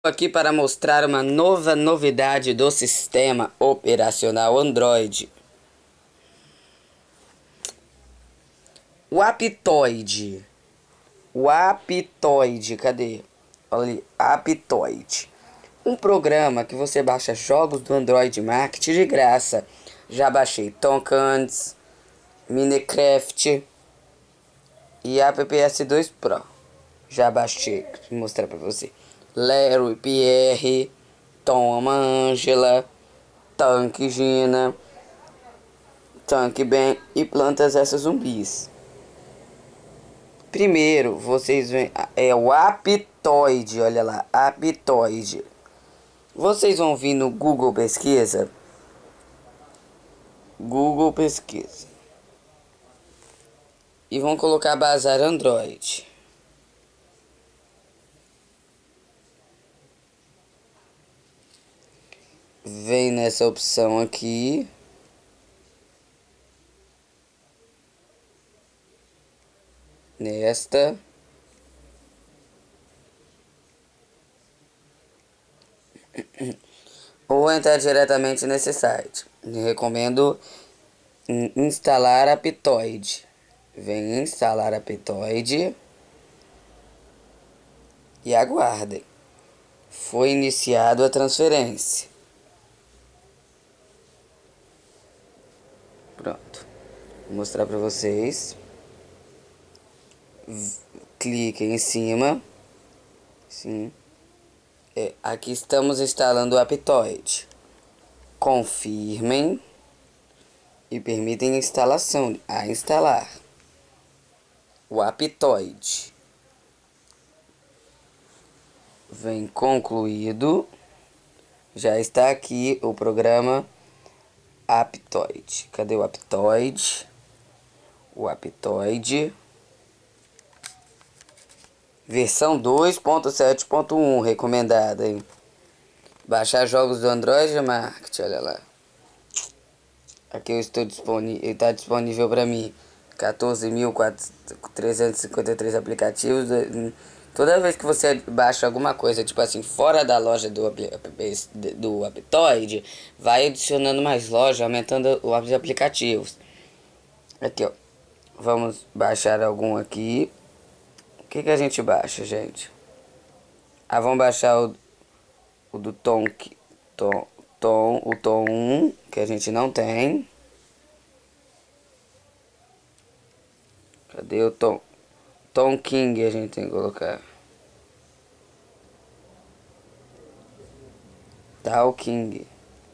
Aqui para mostrar uma nova novidade do sistema operacional Android. O Aptoide. Cadê? Olha ali, Aptoide. Um programa que você baixa jogos do Android Market de graça. Já baixei Tomcats, Minecraft e AppS2 Pro. Já baixei, vou mostrar pra você. Larry Pierre, Tom Angela, Tanque Gina, Tanque Ben e Plantas vs Zumbis. Primeiro, vocês veem, é o Aptoide, olha lá, Aptoide. Vocês vão vir no Google Pesquisa. E vão colocar Bazar Android. Vem nessa opção aqui. Nesta. Ou entrar diretamente nesse site. Eu recomendo instalar Aptoide. Vem instalar Aptoide. E aguardem. Foi iniciado a transferência. Pronto. Vou mostrar para vocês. Cliquem em cima. Sim. Aqui estamos instalando o Aptoide. Confirmem. E permitem a instalação. A instalar. O Aptoide. Vem concluído. Já está aqui o programa Aptoide. Cadê o Aptoide? O Aptoide. Versão 2.7.1 recomendada, hein? Baixar jogos do Android Market, olha lá. Aqui eu estou disponível, ele está disponível para mim. 14.353 aplicativos. Toda vez que você baixa alguma coisa, tipo assim, fora da loja do Aptoide, vai adicionando mais loja, aumentando os aplicativos. Aqui, ó. Vamos baixar algum aqui. O que a gente baixa, gente? Vamos baixar o do Tom 1, que a gente não tem. Cadê o Tom King? A gente tem que colocar. Tal King.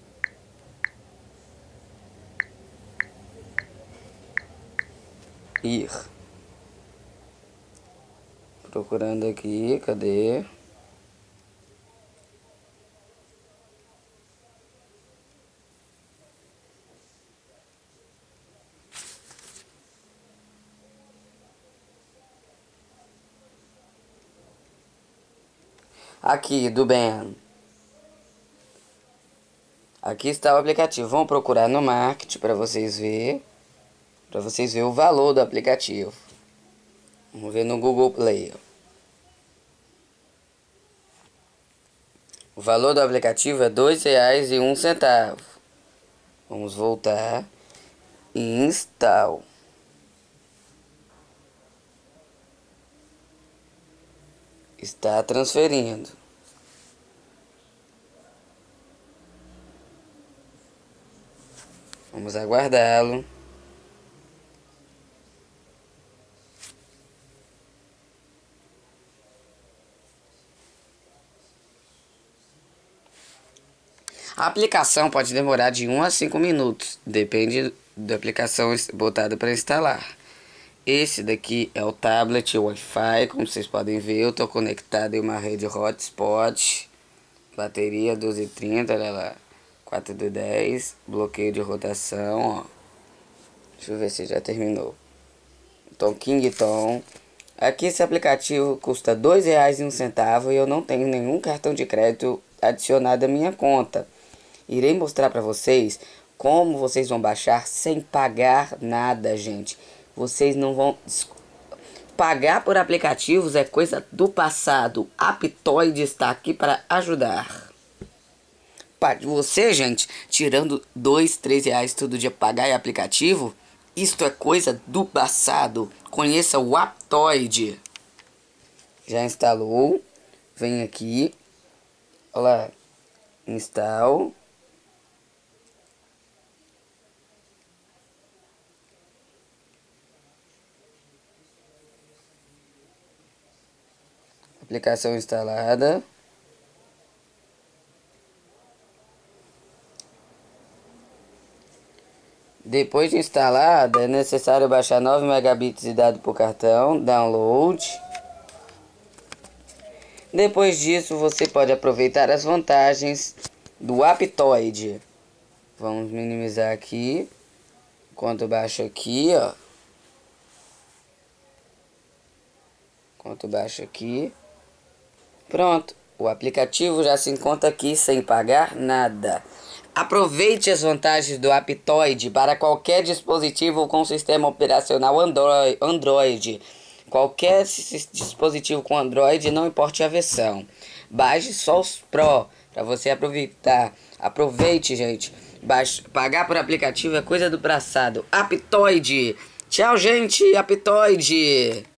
Ir. Procurando aqui, cadê? Aqui, do Ben. Aqui está o aplicativo. Vamos procurar no Market para vocês verem. Para vocês verem o valor do aplicativo. Vamos ver no Google Play. O valor do aplicativo é R$ 2,01. Vamos voltar e install. Está transferindo. Vamos aguardá-lo. A aplicação pode demorar de 1 a 5 minutos, depende da aplicação botada para instalar. Esse daqui é o tablet Wi-Fi, como vocês podem ver, eu estou conectado em uma rede hotspot, bateria 1230, olha lá, 4 do 10, bloqueio de rotação, ó. Deixa eu ver se já terminou. Tom King Tom. Aqui esse aplicativo custa R$ 2,01 e eu não tenho nenhum cartão de crédito adicionado à minha conta. Irei mostrar para vocês como vocês vão baixar sem pagar nada, gente. Vocês não vão... Pagar por aplicativos é coisa do passado. Aptoide está aqui para ajudar. Você, gente, tirando 2, 3 reais todo dia pra pagar em aplicativo, isto é coisa do passado. Conheça o Aptoide. Já instalou? Vem aqui. Olha lá. Install. Aplicação instalada. Depois de instalada, é necessário baixar 9 megabits de dado por cartão. Download. Depois disso, você pode aproveitar as vantagens do Aptoide. Vamos minimizar aqui. Enquanto baixa aqui, ó. Enquanto baixa aqui. Pronto. O aplicativo já se encontra aqui sem pagar nada. Aproveite as vantagens do Aptoide para qualquer dispositivo com sistema operacional Android. Qualquer dispositivo com Android, não importa a versão. Baixe só os Pro para você aproveitar. Aproveite, gente. Pagar por aplicativo é coisa do passado. Aptoide. Tchau, gente. Aptoide.